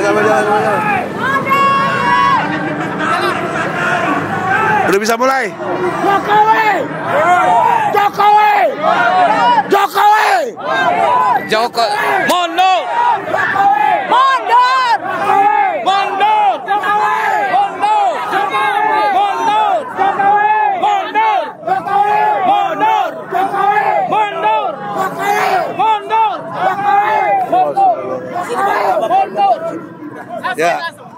Sama jalan. Udah bisa mulai? Jokowi! Jokowi! Jokowi! Jokowi! Mundur! Mundur! Mundur! Mundur! Mundur! Mundur! Mundur! Mundur! Mundur! Ya.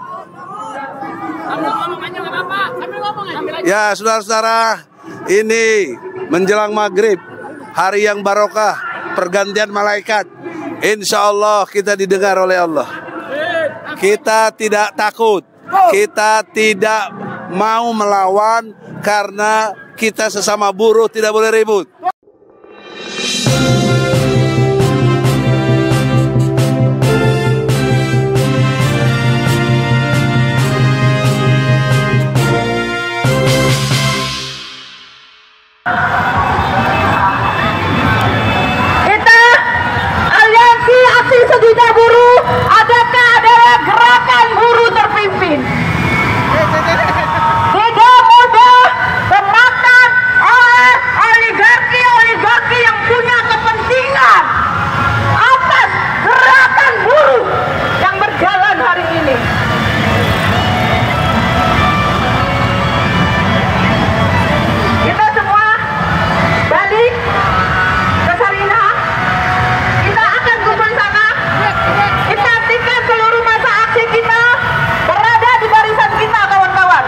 Ya, saudara-saudara, ini menjelang maghrib, hari yang barokah, pergantian malaikat. Insya Allah kita didengar oleh Allah. Kita tidak takut, kita tidak mau melawan karena kita sesama buruh tidak boleh ribut. Sejuta buruh, adakah adalah gerakan buruh terpimpin. Tidak mudah termakan oleh oligarki yang punya kepentingan atas gerakan buruh yang berjalan hari ini. Kita semua balik ke Sarinah. Kita akan kumpul sana. Kita aktifkan seluruh masa aksi kita berada di barisan kita, kawan-kawan.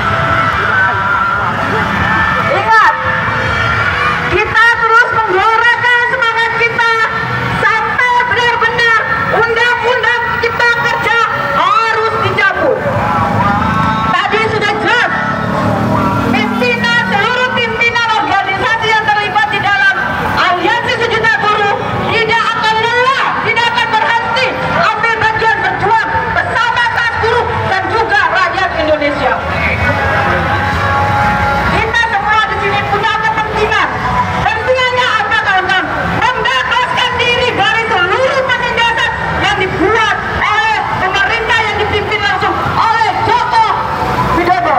Ingat, kita terus menggelorakan semangat kita sampai benar-benar undang-undang cipta kerja harus dicabut. Tadi sudah jelas, seluruh pimpinan organisasi yang terlibat di dalam aliansi sejuta buruh tidak akan lelah, tidak akan berhenti ambil bagian berjuang bersama kaum buruh dan juga rakyat Indonesia. Kita semua di sini punya kepentingan. Pentingannya apa, kawan-kawan? Membebaskan diri dari seluruh penindasan yang dibuat oleh pemerintah yang dipimpin langsung oleh Joko Widodo.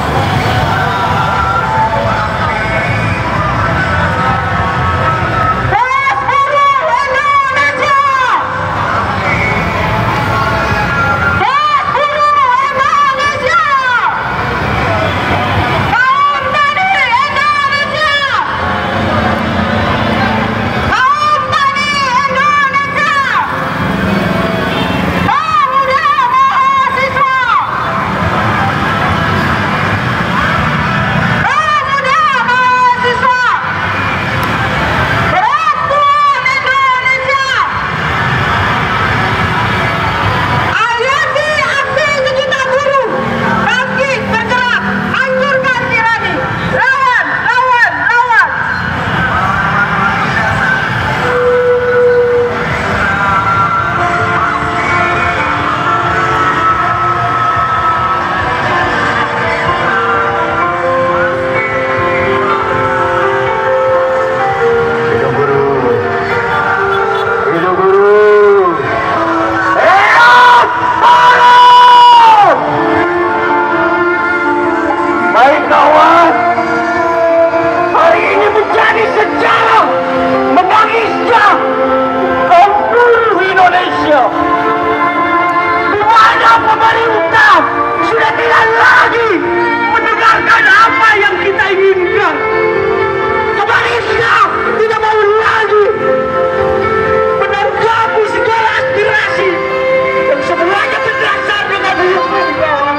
Baik kawan, hari ini menjadi sejarah menangisnya kaum buruh Indonesia. Di mana pemerintah sudah tidak lagi mendengarkan apa yang kita inginkan. Pemerintah tidak mau lagi menanggapi segala aspirasi yang semuanya berdasar dengan hukum.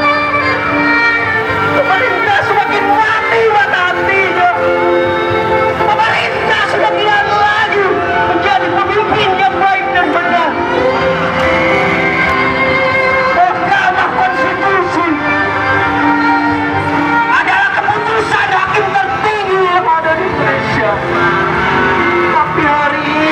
Pemerintah semakin mati mata hatinya. Pemerintah sudah tidak lagi menjadi pemimpin yang baik dan benar. Mahkamah Konstitusi adalah keputusan hakim tertinggi yang ada di Indonesia. Tapi hari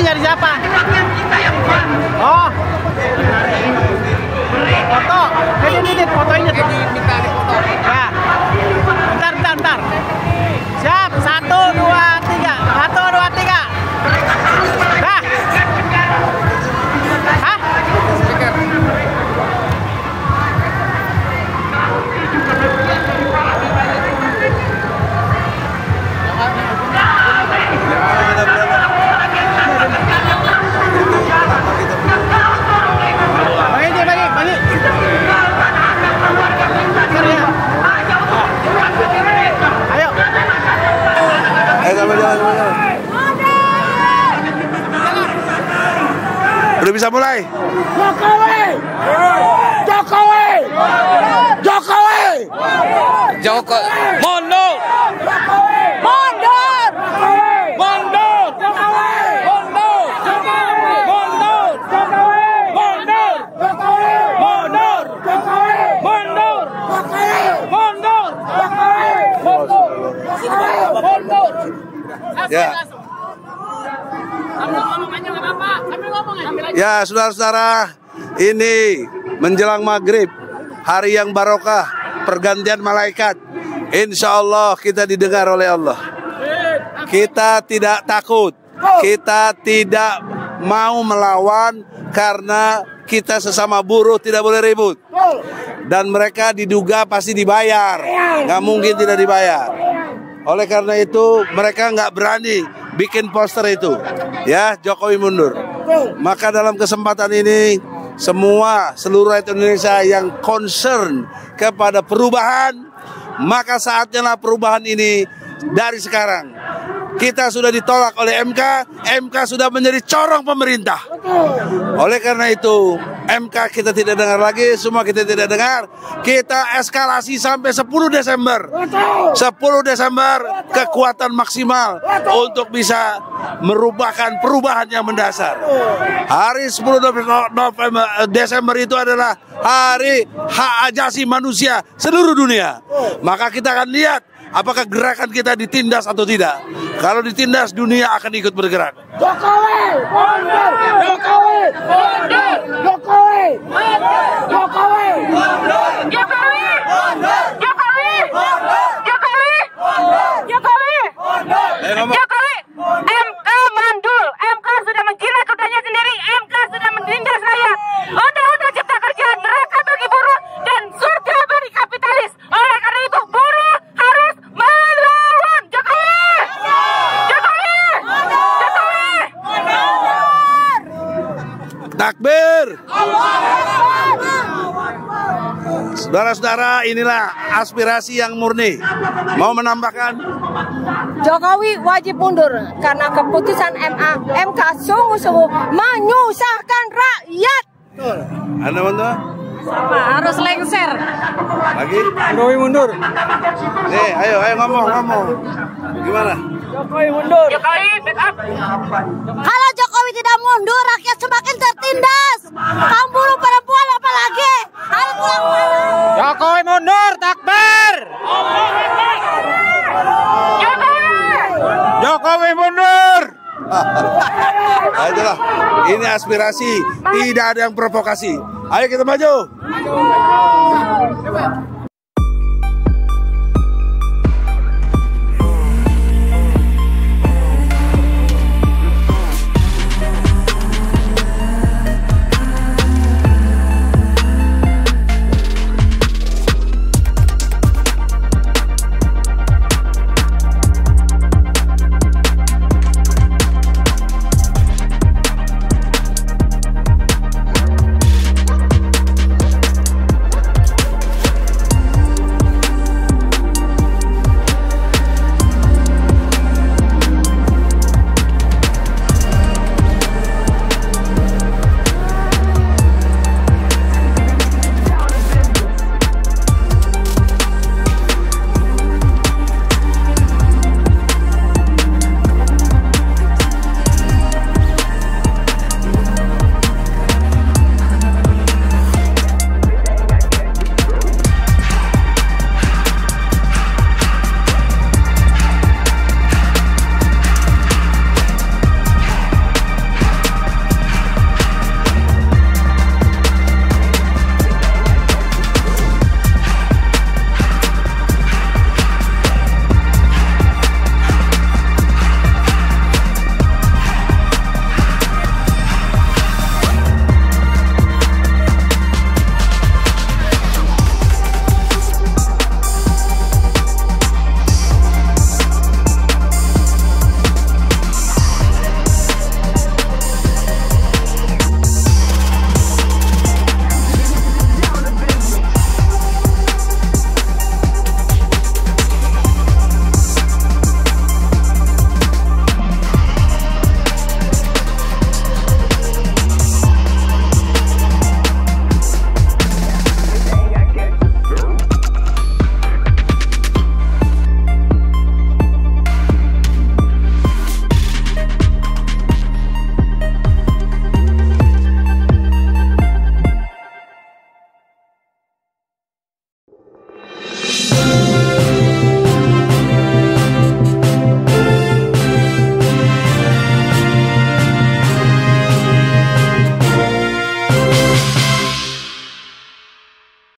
nyari siapa? Oh. Foto. Ini fotonya tuh. Minta dipoto. Ya. Bentar. Siap. 1, 2, 3. 1, 2, 3. Dah. Hah? Speaker. Bagi. Ayo. Jalan. Udah bisa mulai? Joko. Mundur. Ya. Ya, saudara-saudara, ini menjelang maghrib, hari yang barokah, pergantian malaikat. Insya Allah kita didengar oleh Allah. Kita tidak takut, kita tidak mau melawan karena kita sesama buruh tidak boleh ribut. Dan mereka diduga pasti dibayar, nggak mungkin tidak dibayar. Oleh karena itu mereka nggak berani bikin poster itu, ya Jokowi mundur. Maka dalam kesempatan ini seluruh rakyat Indonesia yang concern kepada perubahan, maka saatnya lah perubahan ini dari sekarang. Kita sudah ditolak oleh MK, MK sudah menjadi corong pemerintah. Oleh karena itu, MK kita tidak dengar lagi, semua kita tidak dengar. Kita eskalasi sampai 10 Desember. 10 Desember kekuatan maksimal untuk bisa merubahkan perubahan yang mendasar. Hari 10 Desember itu adalah hari hak asasi manusia seluruh dunia. Maka kita akan lihat apakah gerakan kita ditindas atau tidak. Kalau ditindas, dunia akan ikut bergerak. Jokowi mundur! Jokowi mundur! Jokowi mundur! Jokowi mundur! Jokowi mundur! Jokowi mundur! Jokowi mundur! Jokowi mundur! Jokowi MK mandul. MK sudah menjilat kudanya sendiri. MK sudah menindas rakyat. Undang-undang Cipta Kerja neraka bagi buruh dan surga bagi kapitalis. Oleh karena itu buruh harus melawan Jokowi. Jokowi. Jokowi. Takbir. Saudara-saudara, inilah aspirasi yang murni. Mau menambahkan? Jokowi wajib mundur karena keputusan MK sungguh-sungguh menyusahkan rakyat. Anda mundur? Sama, harus lengser. Lagi? Jokowi mundur. Nih, ayo ngomong. Gimana? Jokowi mundur. Jokowi backup. Kalau Jokowi tidak mundur, rakyat semakin tertindas. Kaum buruh perempuan apalagi harus pulang. Jokowi mundur, takbir. Jokowi mundur. Nah, itulah. Ini aspirasi, tidak ada yang provokasi. Ayo kita maju.